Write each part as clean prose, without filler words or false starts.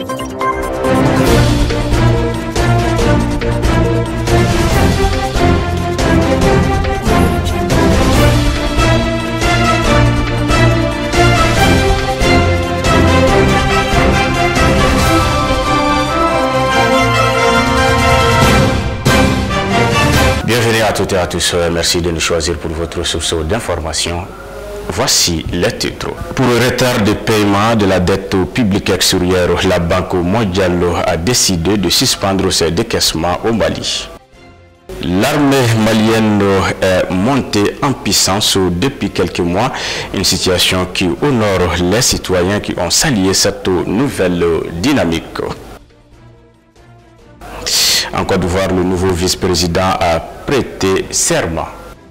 Bienvenue à toutes et à tous, merci de nous choisir pour votre source d'information. Voici les titres. Pour le retard de paiement de la dette au public extérieur, la Banque mondiale a décidé de suspendre ses décaissements au Mali. L'armée malienne est montée en puissance depuis quelques mois, une situation qui honore les citoyens qui ont salué cette nouvelle dynamique. En Côte d'Ivoire, le nouveau vice-président a prêté serment.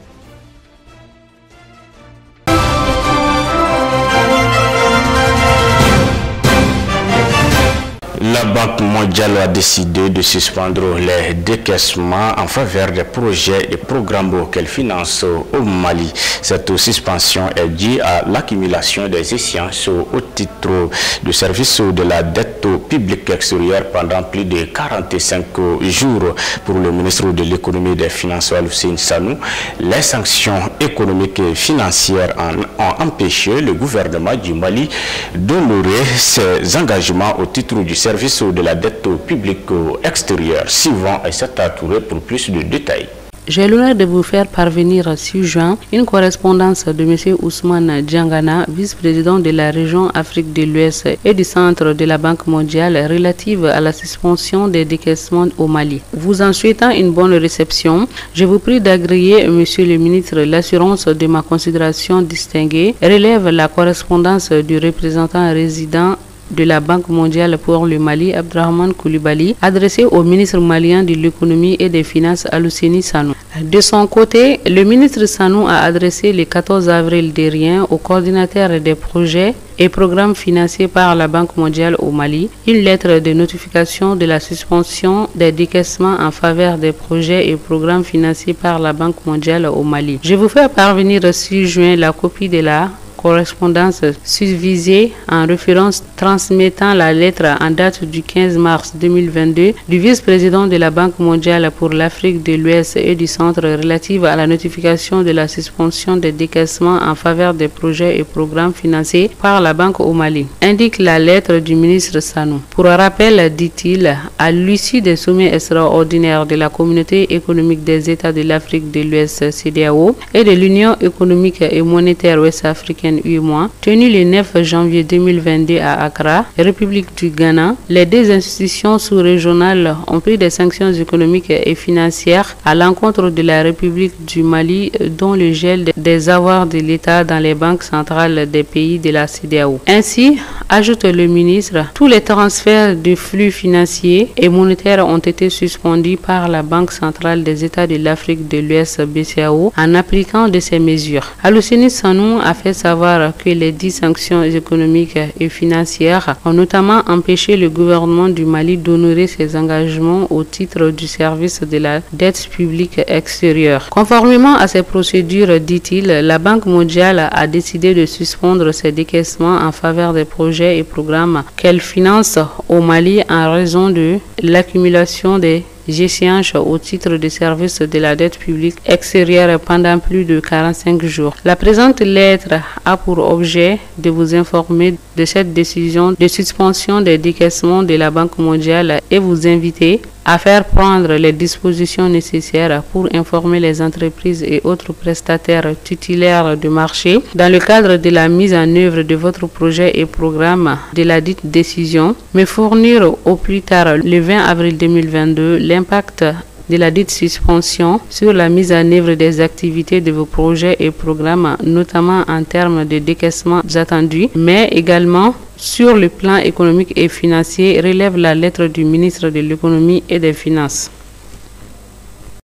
La Banque mondiale a décidé de suspendre les décaissements en faveur des projets et programmes qu'elle finance au Mali. Cette suspension est due à l'accumulation des échéances au titre du service de la dette publique extérieure pendant plus de 45 jours. Pour le ministre de l'économie et des finances, Hussein Sanou, les sanctions économiques et financières ont empêché le gouvernement du Mali d'honorer ses engagements au titre du service de la dette publique extérieure. Suivant Aïssata Touré pour plus de détails. J'ai l'honneur de vous faire parvenir 6 juin une correspondance de M. Ousmane Djangana, vice-président de la région Afrique de l'Ouest et du centre de la Banque mondiale relative à la suspension des décaissements au Mali. Vous en souhaitant une bonne réception, je vous prie d'agréer, Monsieur le ministre, l'assurance de ma considération distinguée. Relève la correspondance du représentant résident de la Banque mondiale pour le Mali, Abdrahman Koulibaly, adressé au ministre malien de l'économie et des finances, Alouseni Sanou. De son côté, le ministre Sanou a adressé le 14 avril dernier au coordinateur des projets et programmes financés par la Banque mondiale au Mali une lettre de notification de la suspension des décaissements en faveur des projets et programmes financés par la Banque mondiale au Mali. Je vous fais parvenir 6 juin la copie de la correspondance susvisée en référence transmettant la lettre en date du 15 mars 2022 du vice-président de la Banque mondiale pour l'Afrique de l'Ouest et du centre relative à la notification de la suspension des décaissements en faveur des projets et programmes financés par la Banque au Mali. Indique la lettre du ministre Sanou. Pour rappel, dit-il, à l'issue des sommets extraordinaires de la Communauté économique des États de l'Afrique de l'Ouest CEDEAO et de l'Union économique et monétaire ouest-africaine UEMOA, tenu le 9 janvier 2022 à Accra, République du Ghana, les deux institutions sous-régionales ont pris des sanctions économiques et financières à l'encontre de la République du Mali, dont le gel des avoirs de l'État dans les banques centrales des pays de la CEDEAO. Ainsi, ajoute le ministre, tous les transferts de flux financiers et monétaires ont été suspendus par la Banque centrale des États de l'Afrique de l'Ouest BCAO en appliquant de ces mesures. Alouseni Sanou a fait savoir que les 10 sanctions économiques et financières ont notamment empêché le gouvernement du Mali d'honorer ses engagements au titre du service de la dette publique extérieure. Conformément à ces procédures, dit-il, la Banque mondiale a décidé de suspendre ses décaissements en faveur des projets et programmes qu'elle finance au Mali en raison de l'accumulation des échéances au titre du service de la dette publique extérieure pendant plus de 45 jours. La présente lettre a pour objet de vous informer de cette décision de suspension des décaissements de la Banque mondiale et vous inviter à faire prendre les dispositions nécessaires pour informer les entreprises et autres prestataires titulaires de marché dans le cadre de la mise en œuvre de votre projet et programme de la dite décision, mais fournir au plus tard le 20 avril 2022 l'impact de la dite suspension sur la mise en œuvre des activités de vos projets et programmes, notamment en termes de décaissements attendus, mais également sur le plan économique et financier, relève la lettre du ministre de l'économie et des finances.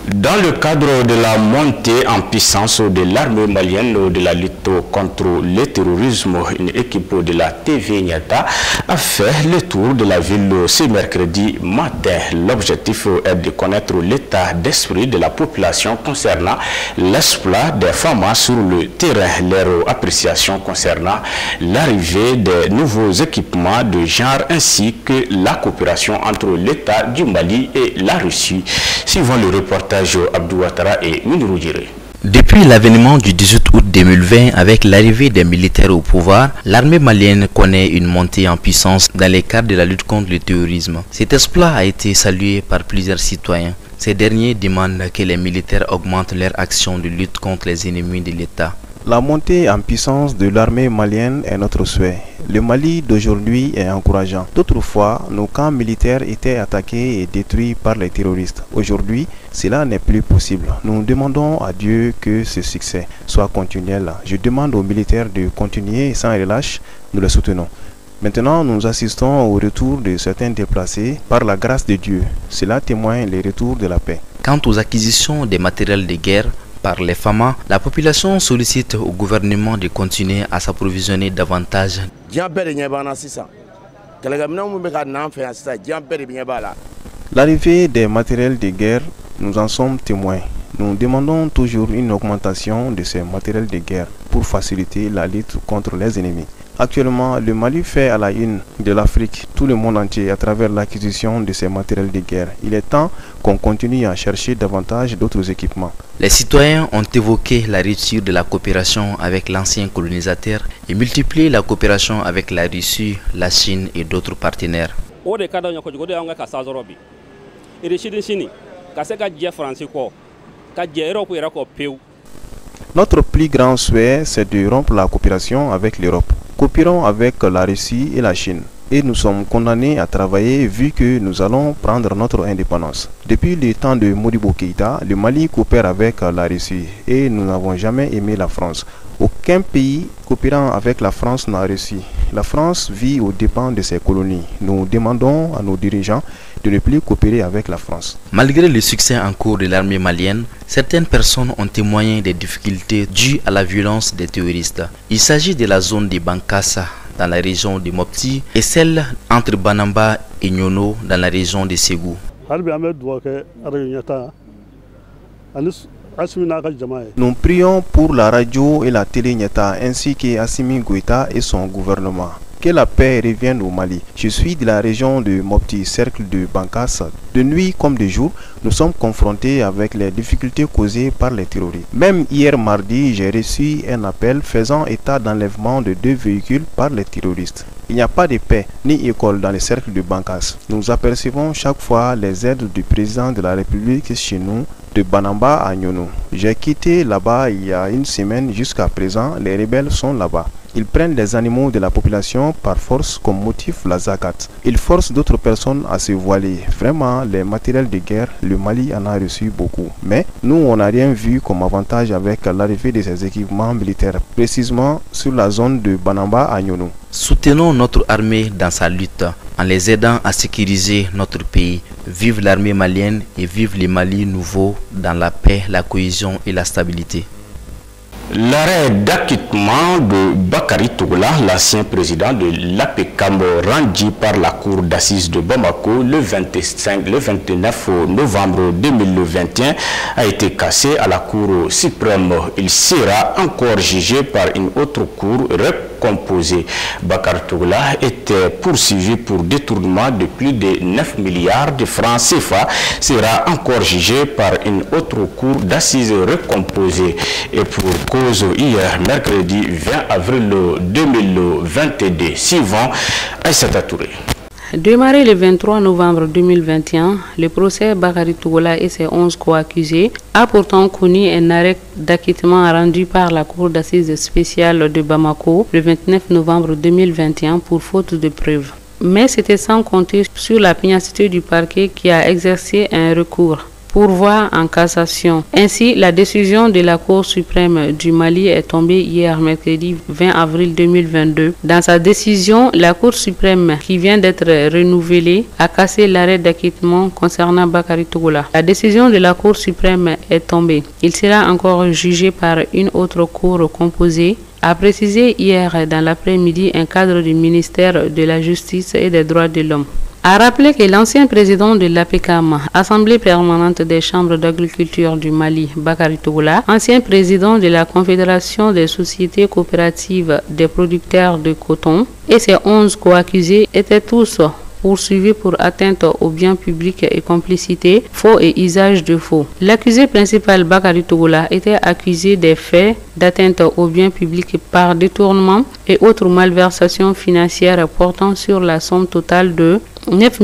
Dans le cadre de la montée en puissance de l'armée malienne de la lutte contre le terrorisme, une équipe de la TV Niata a fait le tour de la ville ce mercredi matin. L'objectif est de connaître l'état d'esprit de la population concernant l'exploit des FAMA sur le terrain, leur appréciation concernant l'arrivée des nouveaux équipements de genre ainsi que la coopération entre l'État du Mali et la Russie. Suivant le reportage Abdou Ouattara et Minirou Djiré. Depuis l'avènement du 18 août 2020 avec l'arrivée des militaires au pouvoir, l'armée malienne connaît une montée en puissance dans les cadres de la lutte contre le terrorisme. Cet exploit a été salué par plusieurs citoyens. Ces derniers demandent que les militaires augmentent leur action de lutte contre les ennemis de l'État. La montée en puissance de l'armée malienne est notre souhait. Le Mali d'aujourd'hui est encourageant. D'autrefois, nos camps militaires étaient attaqués et détruits par les terroristes. Aujourd'hui, cela n'est plus possible. Nous demandons à Dieu que ce succès soit continuel. Je demande aux militaires de continuer sans relâche. Nous les soutenons. Maintenant, nous assistons au retour de certains déplacés par la grâce de Dieu. Cela témoigne le retour de la paix. Quant aux acquisitions des matériels de guerre, par les FAMA, la population sollicite au gouvernement de continuer à s'approvisionner davantage. L'arrivée des matériels de guerre, nous en sommes témoins. Nous demandons toujours une augmentation de ces matériels de guerre pour faciliter la lutte contre les ennemis. Actuellement, le Mali fait à la une de l'Afrique, tout le monde entier, à travers l'acquisition de ces matériels de guerre. Il est temps qu'on continue à chercher davantage d'autres équipements. Les citoyens ont évoqué la rupture de la coopération avec l'ancien colonisateur et multiplié la coopération avec la Russie, la Chine et d'autres partenaires. Notre plus grand souhait, c'est de rompre la coopération avec l'Europe. Coopérons avec la Russie et la Chine. Et nous sommes condamnés à travailler vu que nous allons prendre notre indépendance. Depuis le temps de Modibo Keïta, le Mali coopère avec la Russie et nous n'avons jamais aimé la France. Aucun pays coopérant avec la France n'a réussi. La France vit aux dépens de ses colonies. Nous demandons à nos dirigeants de ne plus coopérer avec la France. Malgré le succès en cours de l'armée malienne, certaines personnes ont témoigné des difficultés dues à la violence des terroristes. Il s'agit de la zone de Bankassa dans la région de Mopti et celle entre Banamba et Nyono dans la région de Ségou. Nous prions pour la radio et la télé Niata ainsi qu'Assimi Goïta et son gouvernement. Que la paix revienne au Mali. Je suis de la région de Mopti, cercle de Bankassa. De nuit comme de jour, nous sommes confrontés avec les difficultés causées par les terroristes. Même hier mardi, j'ai reçu un appel faisant état d'enlèvement de 2 véhicules par les terroristes. Il n'y a pas de paix ni école dans les cercles de Bankassa. Nous apercevons chaque fois les aides du président de la République chez nous, de Banamba à Nyono. J'ai quitté là-bas il y a une semaine. Jusqu'à présent, les rebelles sont là-bas. Ils prennent les animaux de la population par force comme motif la zakat. Ils forcent d'autres personnes à se voiler. Vraiment, les matériels de guerre, le Mali en a reçu beaucoup. Mais nous, on n'a rien vu comme avantage avec l'arrivée de ces équipements militaires, précisément sur la zone de Banamba à Nyono. Soutenons notre armée dans sa lutte en les aidant à sécuriser notre pays. Vive l'armée malienne et vive le Mali nouveau dans la paix, la cohésion et la stabilité. L'arrêt d'acquittement de Bakary Togola, l'ancien président de l'APECAM, rendu par la cour d'assises de Bamako le 29 novembre 2021, a été cassé à la cour suprême. Il sera encore jugé par une autre cour recomposée. Bakary Togola était poursuivi pour détournement de plus de 9 milliards de francs CFA. Sera encore jugé par une autre cour d'assises recomposée. Et pour cause hier, mercredi 20 avril 2022, suivant Aïssata Touré. Démarré le 23 novembre 2021, le procès Bakary Togola et ses 11 co-accusés a pourtant connu un arrêt d'acquittement rendu par la Cour d'assises spéciale de Bamako le 29 novembre 2021 pour faute de preuves. Mais c'était sans compter sur la pugnacité du parquet qui a exercé un recours. pourvoi en cassation. Ainsi, la décision de la Cour suprême du Mali est tombée hier mercredi 20 avril 2022. Dans sa décision, la Cour suprême, qui vient d'être renouvelée, a cassé l'arrêt d'acquittement concernant Bakary Tougoula. La décision de la Cour suprême est tombée. Il sera encore jugé par une autre cour composée, a précisé hier dans l'après-midi un cadre du ministère de la Justice et des Droits de l'Homme. A rappelé que l'ancien président de l'APECAM, Assemblée permanente des chambres d'agriculture du Mali, Bakary Tougoula, ancien président de la Confédération des sociétés coopératives des producteurs de coton, et ses 11 co-accusés étaient tous poursuivi pour atteinte aux biens publics et complicité, faux et usage de faux. L'accusé principal Bakary Tougoula était accusé des faits d'atteinte aux biens publics par détournement et autres malversations financières portant sur la somme totale de 9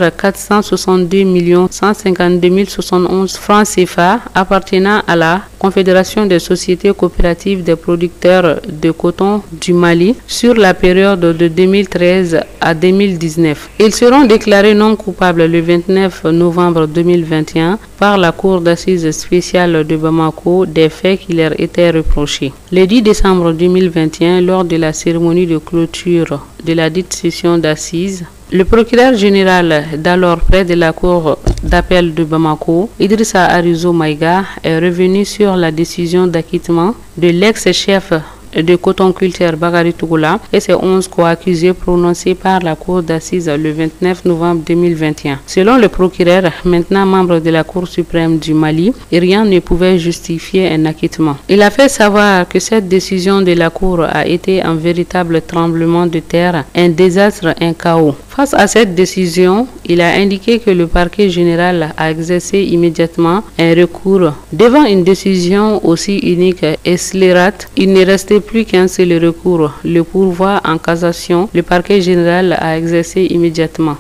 462 152 071 francs CFA appartenant à la Confédération des sociétés coopératives des producteurs de coton du Mali sur la période de 2013 à 2019. Ils seront déclarés non coupables le 29 novembre 2021 par la Cour d'assises spéciale de Bamako des faits qui leur étaient reprochés. Le 10 décembre 2021, lors de la cérémonie de clôture de la dite session d'assises, le procureur général d'alors près de la cour d'appel de Bamako, Idrissa Arizo Maïga, est revenu sur la décision d'acquittement de l'ex-chef de cotonculteur Bakary Tougoula et ses 11 co-accusés prononcés par la cour d'assises le 29 novembre 2021. Selon le procureur, maintenant membre de la Cour suprême du Mali, rien ne pouvait justifier un acquittement. Il a fait savoir que cette décision de la Cour a été un véritable tremblement de terre, un désastre, un chaos. Face à cette décision, il a indiqué que le parquet général a exercé immédiatement un recours. Devant une décision aussi unique et scélérate, il ne restait plus qu'un seul recours, le pourvoi en cassation. Le parquet général a exercé immédiatement.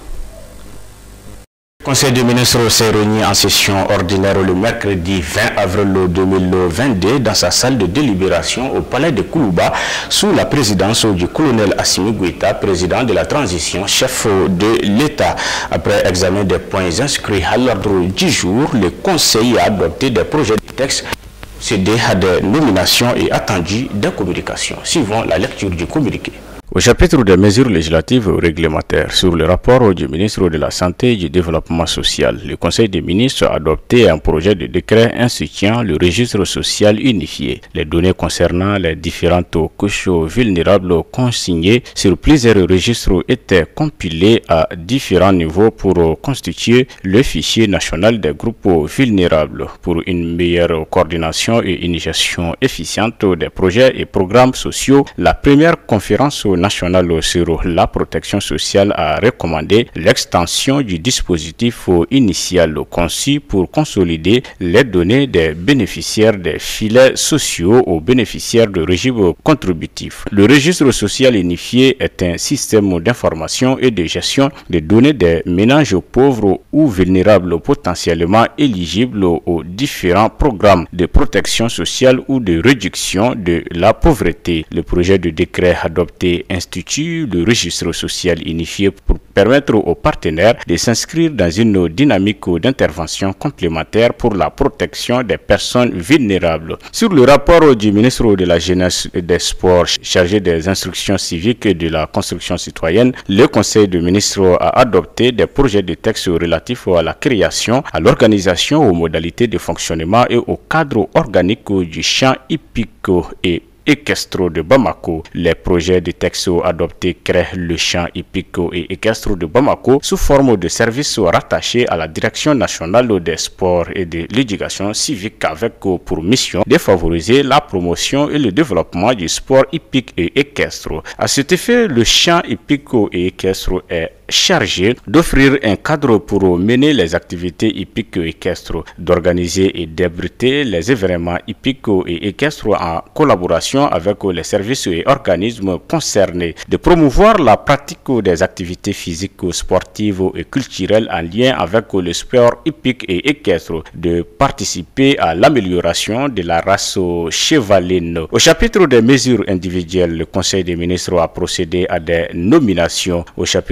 Le Conseil des ministres s'est réuni en session ordinaire le mercredi 20 avril 2022 dans sa salle de délibération au palais de Koulouba sous la présidence du colonel Assimi Goïta, président de la transition, chef de l'État. Après examen des points inscrits à l'ordre du jour, le Conseil a adopté des projets de texte procédé à des nominations et attendu des communications. Suivons la lecture du communiqué. Au chapitre des mesures législatives ou réglementaires sur le rapport du ministre de la Santé et du Développement social, le Conseil des ministres a adopté un projet de décret instituant le registre social unifié. Les données concernant les différentes couches vulnérables consignées sur plusieurs registres étaient compilées à différents niveaux pour constituer le fichier national des groupes vulnérables. Pour une meilleure coordination et une gestion efficiente des projets et programmes sociaux, la première conférence nationale sur la protection sociale a recommandé l'extension du dispositif initial conçu pour consolider les données des bénéficiaires des filets sociaux aux bénéficiaires de régimes contributifs. Le registre social unifié est un système d'information et de gestion des données des ménages pauvres ou vulnérables potentiellement éligibles aux différents programmes de protection sociale ou de réduction de la pauvreté. Le projet de décret adopté institue le registre social unifié pour permettre aux partenaires de s'inscrire dans une dynamique d'intervention complémentaire pour la protection des personnes vulnérables. Sur le rapport du ministre de la Jeunesse et des Sports chargé des instructions civiques et de la construction citoyenne, le Conseil des ministres a adopté des projets de texte relatifs à la création, à l'organisation, aux modalités de fonctionnement et au cadre organique du champ hippique et équestre de Bamako. Les projets de texte adoptés créent le champ hippique et équestre de Bamako sous forme de services rattachés à la Direction nationale des sports et de l'éducation civique avec pour mission de favoriser la promotion et le développement du sport hippique et équestre. À cet effet, le champ hippique et équestre est chargé d'offrir un cadre pour mener les activités hippiques et équestres, d'organiser et d'abriter les événements hippiques et équestres en collaboration avec les services et organismes concernés, de promouvoir la pratique des activités physiques, sportives et culturelles en lien avec le sport hippique et équestre, de participer à l'amélioration de la race chevaline. Au chapitre des mesures individuelles, le Conseil des ministres a procédé à des nominations. Au chapitre des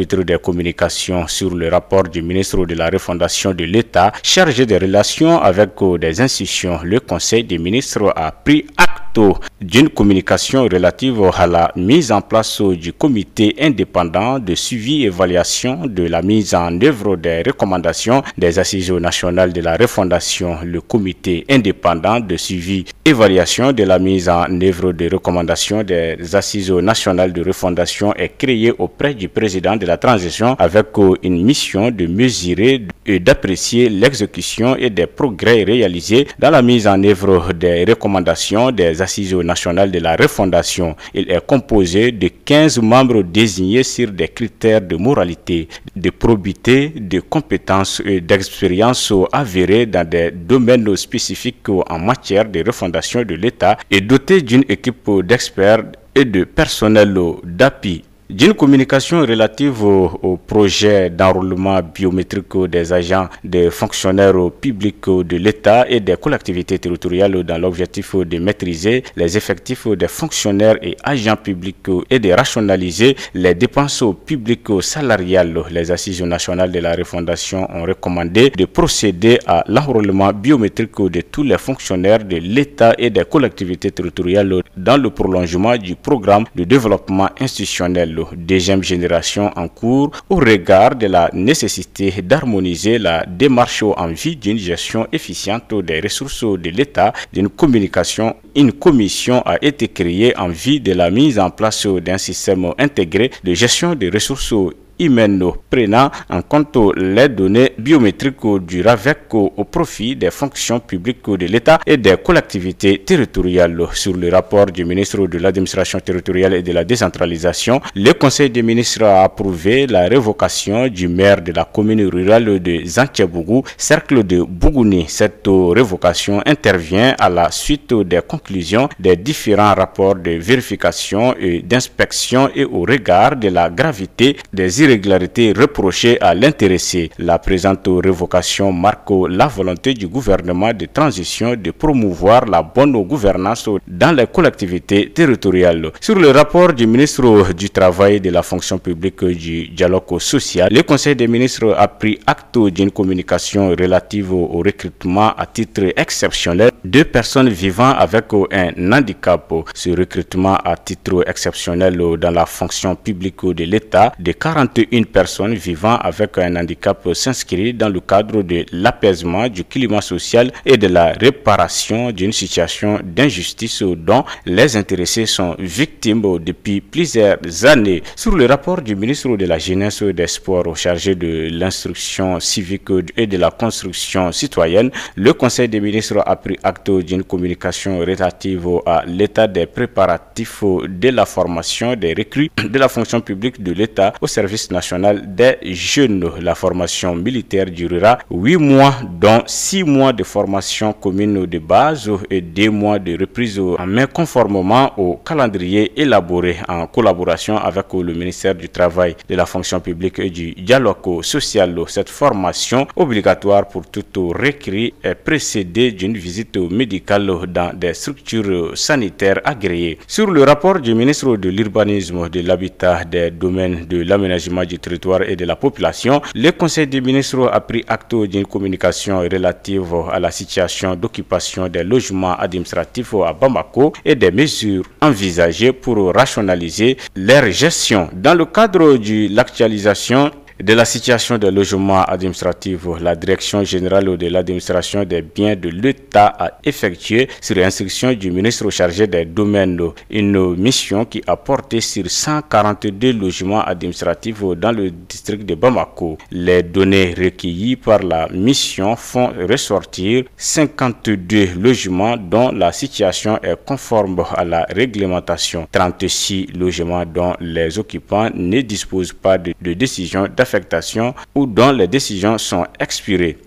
communications sur le rapport du ministre de la refondation de l'État chargé des relations avec des institutions. Le Conseil des ministres a pris acte d'une communication relative à la mise en place du comité indépendant de suivi et évaluation de la mise en œuvre des recommandations des assises nationales de la refondation. Le comité indépendant de suivi et évaluation de la mise en œuvre des recommandations des assises nationales de refondation est créé auprès du président de la transition avec une mission de mesurer et d'apprécier l'exécution et des progrès réalisés dans la mise en œuvre des recommandations des assises nationales de la refondation. Il est composé de 15 membres désignés sur des critères de moralité, de probité, de compétences et d'expérience avérées dans des domaines spécifiques en matière de refondation de l'État et dotés d'une équipe d'experts et de personnel d'appui. D'une communication relative au projet d'enrôlement biométrique des agents, des fonctionnaires publics de l'État et des collectivités territoriales dans l'objectif de maîtriser les effectifs des fonctionnaires et agents publics et de rationaliser les dépenses publiques salariales. Les assises nationales de la refondation ont recommandé de procéder à l'enrôlement biométrique de tous les fonctionnaires de l'État et des collectivités territoriales dans le prolongement du programme de développement institutionnel deuxième génération en cours au regard de la nécessité d'harmoniser la démarche en vue d'une gestion efficiente des ressources de l'État. Une commission a été créée en vue de la mise en place d'un système intégré de gestion des ressources humaines prenant en compte les données biométriques du RAVEC au profit des fonctions publiques de l'État et des collectivités territoriales. Sur le rapport du ministre de l'administration territoriale et de la décentralisation, le Conseil des ministres a approuvé la révocation du maire de la commune rurale de Zanthiabougou, cercle de Bougouni. Cette révocation intervient à la suite des conclusions des différents rapports de vérification et d'inspection et au regard de la gravité des irrégularités reprochées à l'intéressé. La présente révocation marque la volonté du gouvernement de transition de promouvoir la bonne gouvernance dans les collectivités territoriales. Sur le rapport du ministre du Travail, de la fonction publique et du dialogue social, le Conseil des ministres a pris acte d'une communication relative au recrutement à titre exceptionnel de personnes vivant avec un handicap. Ce recrutement à titre exceptionnel dans la fonction publique de l'État de 41 personnes vivant avec un handicap s'inscrit dans le cadre de l'apaisement du climat social et de la réparation d'une situation d'injustice dont les intéressés sont victimes depuis plusieurs années. Sur le rapport du ministre de la Jeunesse et des Sports chargé de l'instruction civique et de la construction citoyenne, le Conseil des ministres a pris acte d'une communication relative à l'état des préparatifs de la formation des recrues de la fonction publique de l'État au service national des jeunes. La formation militaire durera 8 mois, dont 6 mois de formation commune de base et 2 mois de reprise en main conformément au calendrier élaboré en collaboration avec le ministère du Travail, de la fonction publique et du dialogue social. Cette formation obligatoire pour tout recrue est précédée d'une visite médicale dans des structures sanitaires agréées. Sur le rapport du ministre de l'Urbanisme, de l'Habitat, des domaines de l'aménagement du territoire et de la population, le Conseil des ministres a pris acte d'une communication relative à la situation d'occupation des logements administratifs à Bamako et des mesures envisagées pour rationaliser leur gestion. Dans le cadre de l'actualisation de la situation des logements administratifs, la Direction générale de l'administration des biens de l'État a effectué, sur instruction du ministre chargé des domaines, une mission qui a porté sur 142 logements administratifs dans le district de Bamako. Les données recueillies par la mission font ressortir 52 logements dont la situation est conforme à la réglementation, 36 logements dont les occupants ne disposent pas de décision d'affectation ou dont les décisions sont expirées.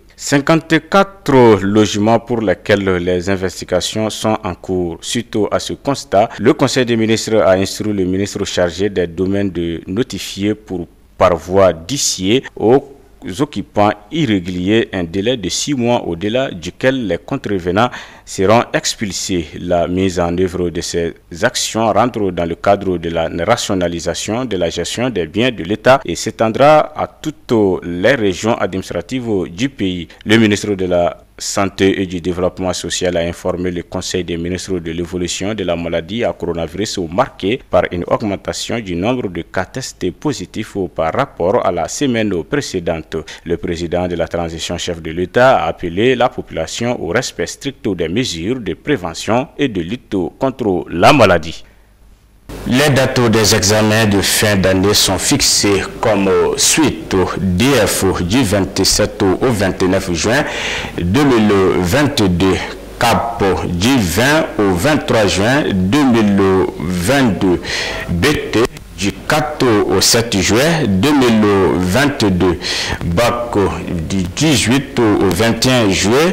54 logements pour lesquels les investigations sont en cours. Suite à ce constat, le Conseil des ministres a instruit le ministre chargé des domaines de notifier par voie d'huissier au occupants irréguliers un délai de 6 mois au-delà duquel les contrevenants seront expulsés. La mise en œuvre de ces actions rentre dans le cadre de la rationalisation de la gestion des biens de l'État et s'étendra à toutes les régions administratives du pays. Le ministre de la Santé et du Développement social a informé le Conseil des ministres de l'évolution de la maladie à coronavirus marquée par une augmentation du nombre de cas testés positifs par rapport à la semaine précédente. Le président de la transition chef de l'État a appelé la population au respect strict des mesures de prévention et de lutte contre la maladie. Les dates des examens de fin d'année sont fixées comme suite au DF du 27 au 29 juin 2022, CAP du 20 au 23 juin 2022, BT du 4 au 7 juin 2022, BAC du 18 au 21 juillet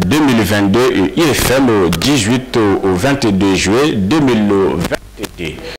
2022 et IFM du 18 au 22 juillet 2022.